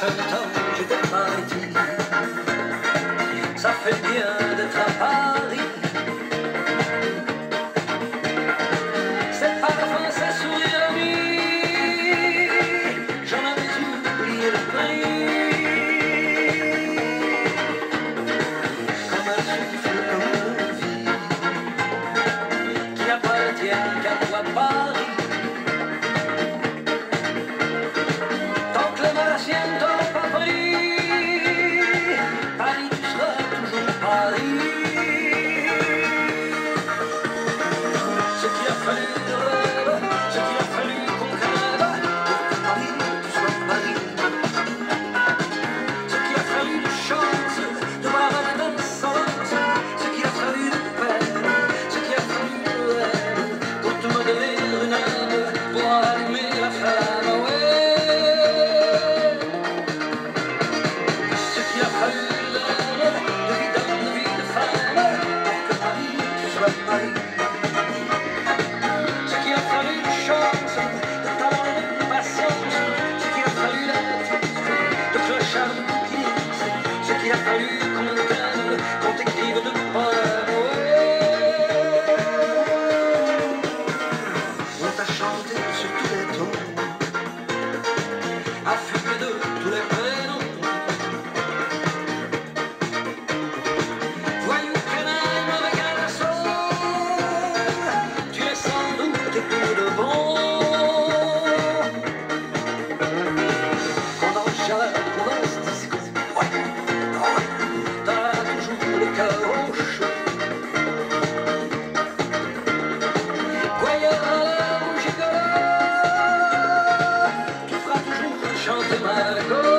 printemps, j'étais parti. Ça fait bien d'être à Paris. Ces parfums, ces sourires amis, j'en avais oublié le prix. Comme un souffle, comme une vie qui n'appartient qu'à toi, Paris. Tant que les martiens t'ont pas pris, Paris, tu seras toujours Paris. Ce qu'il a fallu de rêve, ce qu'il a fallu qu'on crève, pour que Paris, tu sois Paris. Ce qu'il a fallu de chance, de bravade, d'insolence, ce qu'il a fallu de peine, ce qu'il a fallu de haine, pour te modérer une âme, pour allumer la flamme, ouais. Ce qu'il a fallu d'homme, de vie d'homme, de vie de femme, pour que Paris, tu sois Paris. Ce qu'il a fallu de chance, de talent, de patience, ce qu'il a fallu d'artiste, de clochard, de bouquiniste, ce qu'il a fallu qu'on t'aime, qu'on t'écrive de poèmes, ouais. On t'a chanté sur tous les tons, affumé de tous les prénoms. Voyou, canaille, mauvais garçon, tu es sans doute plus de bon. Pendant le chaleur, pendant ce disco, ouais, t'as toujours le cœur au chaud. Voyeur à l'heure où gigolo, tu feras toujours chanter Margot.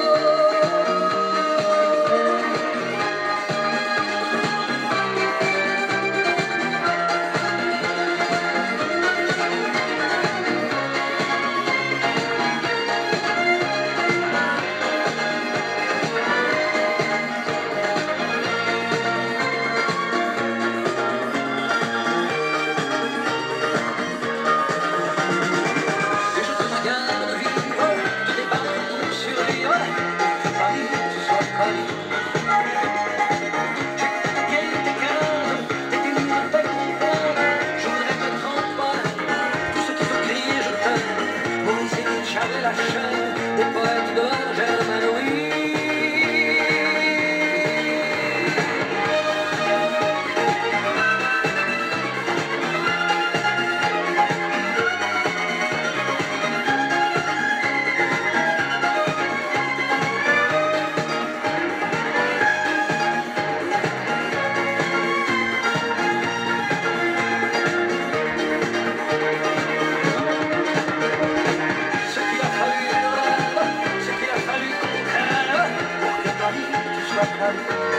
Et je te regarde vivre, te débattre, survivre, pour que Paris, tu sois Paris. J'ai gagné tes carottes, tes délires, tes comprendre, je voudrais mettre en bas tout ce qui peut crier je t'aime. Maurice et Charles la chaîne, des poètes de Germain Louis. Ce qu'il a fallu de rêve, ce qu'il a fallu qu'on crève, pour que Paris, tu sois Paris.